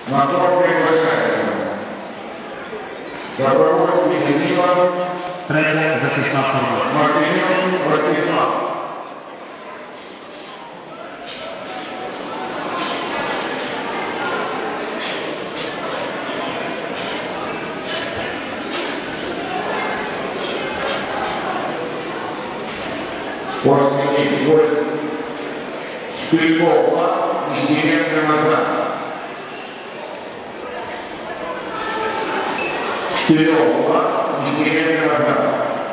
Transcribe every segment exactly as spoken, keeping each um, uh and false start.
На торг приглашаємо. Добровольський Данило. Третя захисна форма. Мартинюк Ростислав. После них войск Шпильков Влад и Сиренко назад. Шпильков Влад и Сиренко назад.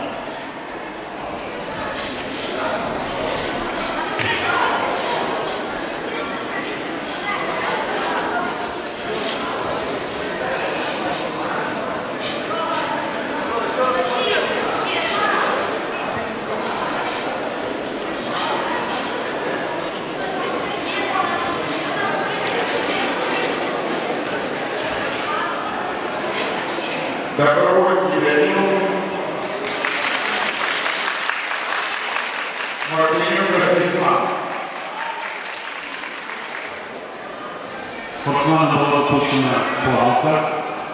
Добровольский Данил. Мартинюк Ростислав. Спортсмена була допущена помилка.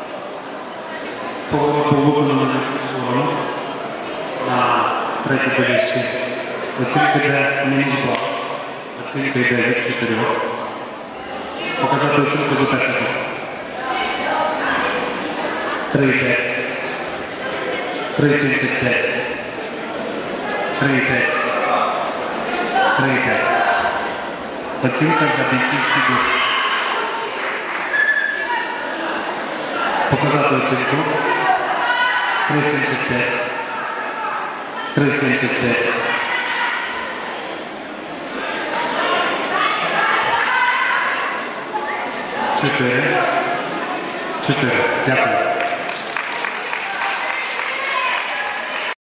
Поворот був виконаний в сторону на третій доріжці. Оцінка йде мінус два. Оцінка йде від чотирьох. Показати оцінку до техніки. три п'ять. три сімдесят п'ять. три п'ять. три п'ять. Оцінка за бійцівський дух. Показати оцінку. три сімдесят п'ять. три сімдесят п'ять. чотири. чотири. Дякую.